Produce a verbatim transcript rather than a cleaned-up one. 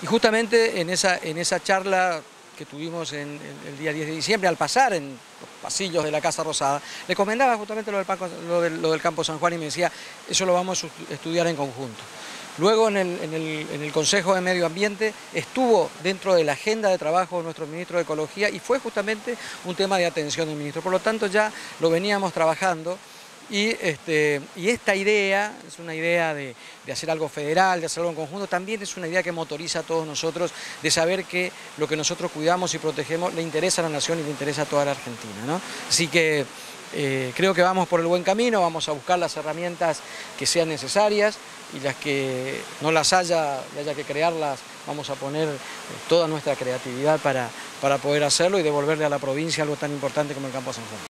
Y justamente en esa, en esa charla que tuvimos en, en el día diez de diciembre, al pasar en los pasillos de la Casa Rosada, le comentaba justamente lo del, Paco, lo del, lo del Campo San Juan y me decía, eso lo vamos a estudiar en conjunto. Luego en el, en, el, en el Consejo de Medio Ambiente estuvo dentro de la agenda de trabajo de nuestro ministro de Ecología y fue justamente un tema de atención del ministro. Por lo tanto ya lo veníamos trabajando y, este, y esta idea, es una idea de, de hacer algo federal, de hacer algo en conjunto, también es una idea que motoriza a todos nosotros de saber que lo que nosotros cuidamos y protegemos le interesa a la nación y le interesa a toda la Argentina, ¿no? Así que eh, creo que vamos por el buen camino, vamos a buscar las herramientas que sean necesarias y las que no las haya y haya que crearlas, vamos a poner toda nuestra creatividad para, para poder hacerlo y devolverle a la provincia algo tan importante como el Campo San Juan.